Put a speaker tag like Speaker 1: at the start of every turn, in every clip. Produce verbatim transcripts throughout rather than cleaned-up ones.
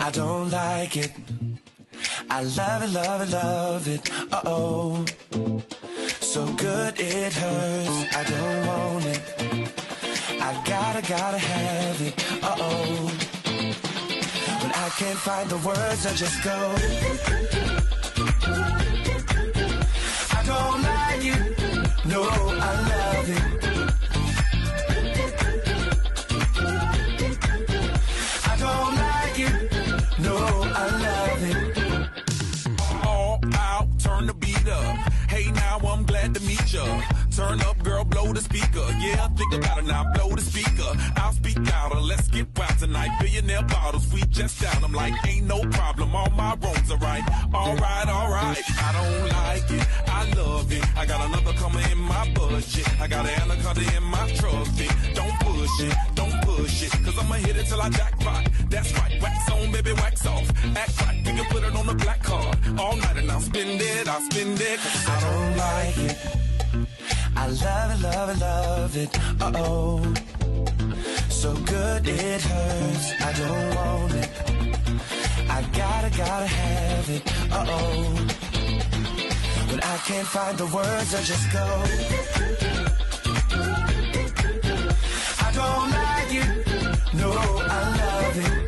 Speaker 1: I don't like it. I love it, love it, love it. Uh-oh. So good it hurts. I don't want it. I gotta, gotta have it. Uh-oh. When I can't find the words, I just go. I don't like it. No, I love it. I don't like it. No, I love it.
Speaker 2: All out, turn the beat up. Hey, now I'm glad to meet ya. Turn up, girl, blow the speaker. Yeah, think about it now, blow the speaker. I'll speak louder, let's get wild tonight. Billionaire bottles, we just down. I'm like, ain't no problem, all my wrongs are right. Alright, alright, I don't like it, I love it. I got another coming in my budget. I got an anaconda in my trophy. Don't push it, don't push it, cause I'ma hit it till I jackpot. That's right, wax on, baby, wax off. Act right, we can put it on the black card. All night and I'll spend it, I'll spend it, cause
Speaker 1: I don't like it. I love it, love it, love it. Uh-oh. So good it hurts. I don't want it. I gotta, gotta have it. Uh-oh. When I can't find the words, I just go. I don't like it. No, I love it.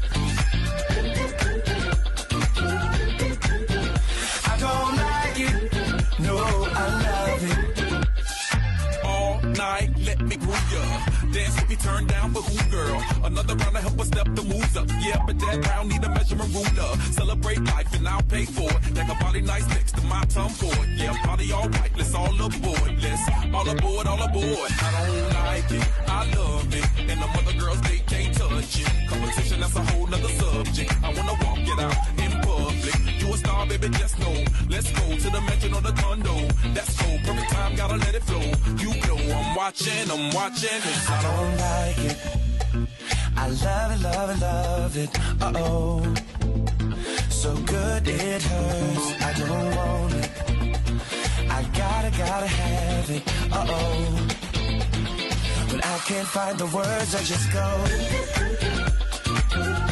Speaker 1: I don't like it. No, I love it.
Speaker 2: Night, let me groove ya. Dance with me, turn down for who, girl? Another round to help us step the moves up. Yeah, but that round need a measurement ruler. Celebrate life and I'll pay for it. Like a body nice next to my tongue board. Yeah, party all right, let's all aboard. Let's all aboard, all aboard. I don't like it, I love it. And the other girls, they can't touch it. Competition, that's a whole nother subject. I wanna walk it out in public. You a star, baby, just know. Let's go to the mansion or the condo. That's cool, perfect time, gotta let it flow. You know I'm watching, I'm watching.
Speaker 1: I don't like it. I love it, love it, love it. Uh-oh. So good it hurts. I don't want it. I gotta, gotta have it. Uh-oh. When I can't find the words, I just go.